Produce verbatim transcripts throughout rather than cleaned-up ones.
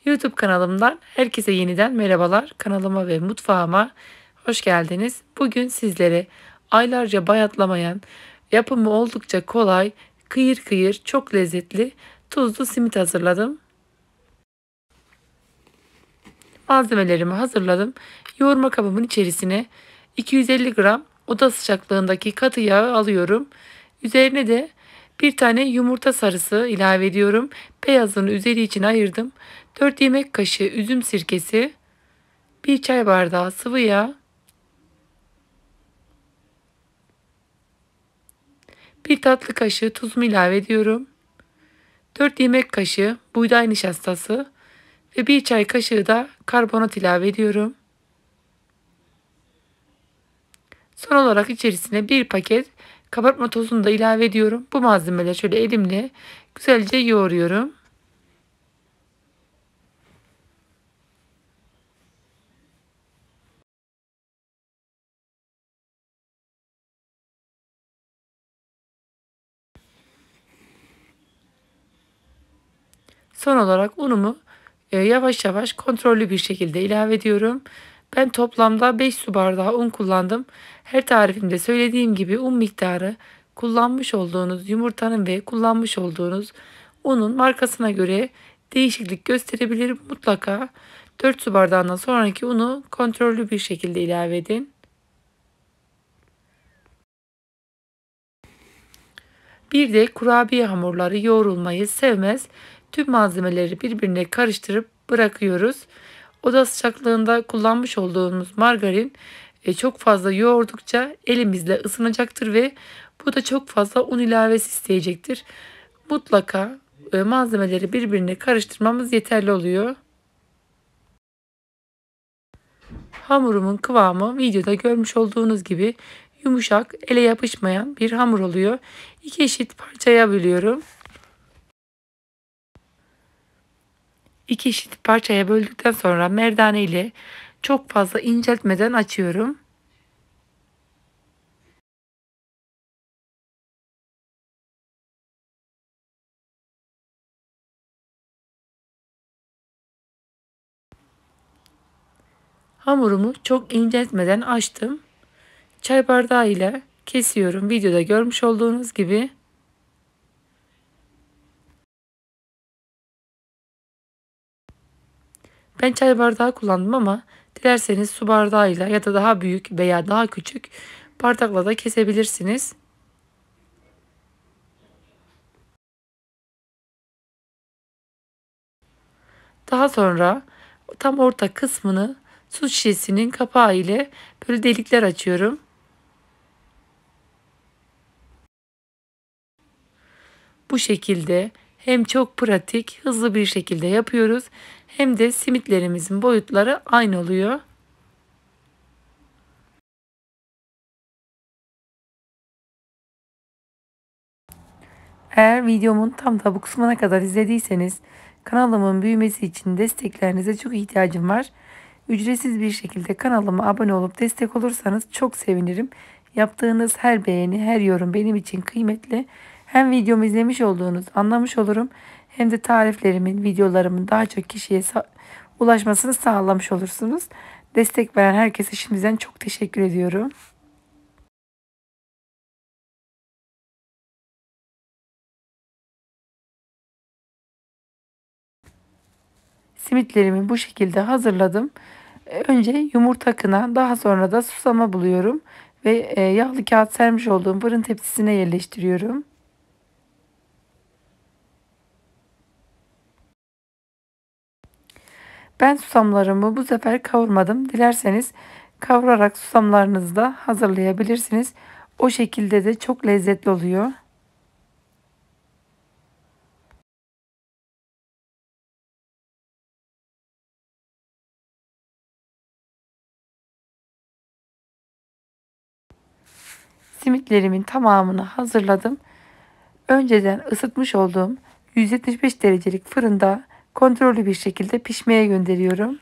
YouTube kanalımdan herkese yeniden merhabalar. Kanalıma ve mutfağıma hoş geldiniz. Bugün sizlere aylarca bayatlamayan, yapımı oldukça kolay, kıyır kıyır, çok lezzetli tuzlu simit hazırladım. Malzemelerimi hazırladım. Yoğurma kabımın içerisine iki yüz elli gram oda sıcaklığındaki katı yağı alıyorum. Üzerine de bir tane yumurta sarısı ilave ediyorum. Beyazını üzeri için ayırdım. dört yemek kaşığı üzüm sirkesi, bir çay bardağı sıvı yağ, bir tatlı kaşığı tuzumu ilave ediyorum. dört yemek kaşığı buğday nişastası ve bir çay kaşığı da karbonat ilave ediyorum. Son olarak içerisine bir paket kabartma tozunu da ilave ediyorum. Bu malzemeleri şöyle elimle güzelce yoğuruyorum. Son olarak unumu e, yavaş yavaş kontrollü bir şekilde ilave ediyorum. Ben toplamda beş su bardağı un kullandım. Her tarifimde söylediğim gibi un miktarı kullanmış olduğunuz yumurtanın ve kullanmış olduğunuz unun markasına göre değişiklik gösterebilir. Mutlaka dört su bardağından sonraki unu kontrollü bir şekilde ilave edin. Bir de kurabiye hamurları yoğrulmayı sevmez. Tüm malzemeleri birbirine karıştırıp bırakıyoruz. Oda sıcaklığında kullanmış olduğumuz margarin e, çok fazla yoğurdukça elimizle ısınacaktır ve bu da çok fazla un ilavesi isteyecektir. Mutlaka e, malzemeleri birbirine karıştırmamız yeterli oluyor. Hamurumun kıvamı videoda görmüş olduğunuz gibi yumuşak, ele yapışmayan bir hamur oluyor. İki eşit parçaya bölüyorum. İki eşit parçaya böldükten sonra merdane ile çok fazla inceltmeden açıyorum. Hamurumu çok inceltmeden açtım. Çay bardağı ile kesiyorum. Videoda görmüş olduğunuz gibi. Ben çay bardağı kullandım ama dilerseniz su bardağıyla ya da daha büyük veya daha küçük bardakla da kesebilirsiniz. Daha sonra tam orta kısmını su şişesinin kapağı ile böyle delikler açıyorum. Bu şekilde hem çok pratik, hızlı bir şekilde yapıyoruz hem de simitlerimizin boyutları aynı oluyor. Eğer videomun tam da bu kısmına kadar izlediyseniz kanalımın büyümesi için desteklerinize çok ihtiyacım var. Ücretsiz bir şekilde kanalıma abone olup destek olursanız çok sevinirim. Yaptığınız her beğeni, her yorum benim için kıymetli. Hem videomu izlemiş olduğunuz anlamış olurum hem de tariflerimin, videolarımın daha çok kişiye ulaşmasını sağlamış olursunuz. Destek veren herkese şimdiden çok teşekkür ediyorum. Simitlerimi bu şekilde hazırladım. E, Önce yumurta kına, daha sonra da susama buluyorum ve e, yağlı kağıt sermiş olduğum fırın tepsisine yerleştiriyorum. Ben susamlarımı bu sefer kavurmadım. Dilerseniz kavurarak susamlarınızı da hazırlayabilirsiniz. O şekilde de çok lezzetli oluyor. Simitlerimin tamamını hazırladım. Önceden ısıtmış olduğum yüz yetmiş beş derecelik fırında kontrollü bir şekilde pişmeye gönderiyorum.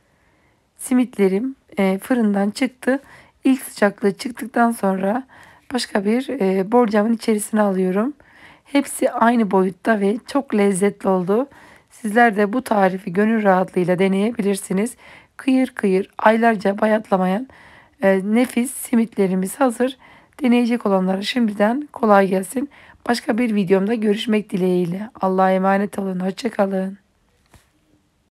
Simitlerim e, fırından çıktı. İlk sıcaklığı çıktıktan sonra başka bir e, borcamın içerisine alıyorum. Hepsi aynı boyutta ve çok lezzetli oldu. Sizler de bu tarifi gönül rahatlığıyla deneyebilirsiniz. Kıyır kıyır aylarca bayatlamayan e, nefis simitlerimiz hazır. Deneyecek olanlara şimdiden kolay gelsin. Başka bir videomda görüşmek dileğiyle. Allah'a emanet olun. Hoşça kalın.